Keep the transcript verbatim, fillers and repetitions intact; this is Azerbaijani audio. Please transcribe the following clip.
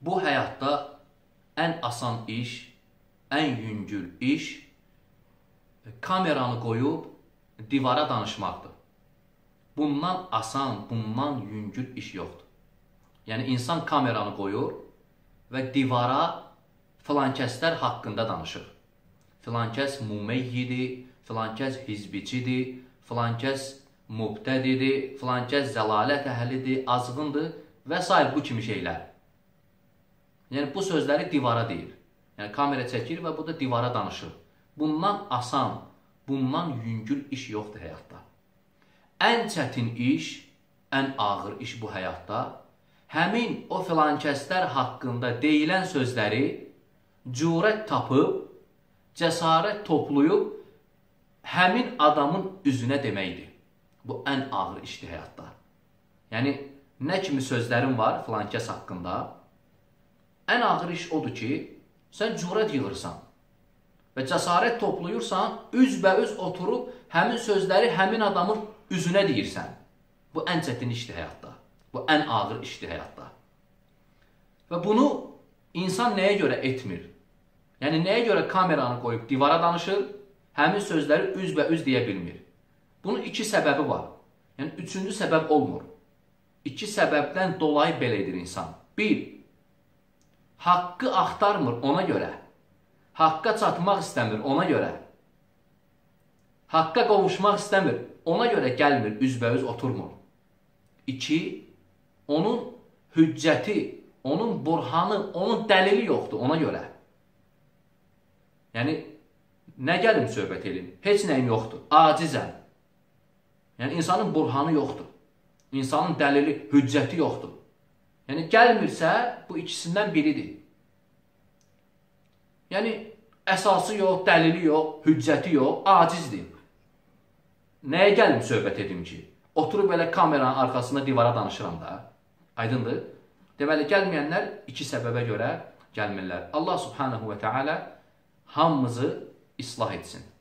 Bu həyatda ən asan iş, ən yüngül iş kameranı qoyub divara danışmaqdır. Bundan asan, bundan yüngül iş yoxdur. Yəni, insan kameranı qoyur və divara filankəslər haqqında danışır. Filankəs mumeyyidir, filankəs hizbiçidir, filankəs mubtədidir, filankəs zəlalət əhlidir, azğındır və s. bu kimi şeylər. Yəni, bu sözləri divara deyir. Yəni, kamera çəkir və bu da divara danışır. Bundan asan, bundan yüngül iş yoxdur həyatda. Ən çətin iş, ən ağır iş bu həyatda, həmin o filankəslər haqqında deyilən sözləri cürət tapıb, cəsarət toplayıb, həmin adamın üzünə deməkdir. Bu ən ağır işdir həyatda. Yəni, nə kimi sözlərin var filankəs haqqında? Ən ağır iş odur ki, sən cürət yığırsan və cəsarət toplayırsan, üzbəüz oturub, həmin sözləri həmin adamın üzünə deyirsən. Bu ən çətin işdir həyatda. Bu ən ağır işdir həyatda. Və bunu insan nəyə görə etmir? Yəni, nəyə görə kameranı qoyub divara danışır, həmin sözləri üzbəüz deyə bilmir? Bunun iki səbəbi var. Yəni, üçüncü səbəb olmur. İki səbəbdən dolayı belə edir insan. Bir, haqqı axtarmır ona görə. Haqqa çatmaq istəmir ona görə. Haqqa qovuşmaq istəmir. Ona görə gəlmir, üzbəüz oturmur. İki, onun hüccəti, onun burhanı, onun dəlili yoxdur ona görə. Yəni, nə gəlim söhbət edeyim? Heç nəyim yoxdur, acizəm. Yəni, insanın burhanı yoxdur. İnsanın dəlili, hüccəti yoxdur. Yəni, gəlmirsə, bu ikisindən biridir. Yəni, əsası yox, dəlili yox, hüccəti yox, acizdir. Nəyə gəlim söhbət edim ki? Oturub belə kameranın arxasında divara danışıram da. Aydındır? Deməli, gəlməyənlər iki səbəbə görə gəlmirlər. Allah subhanahu və teala hamımızı islah etsin.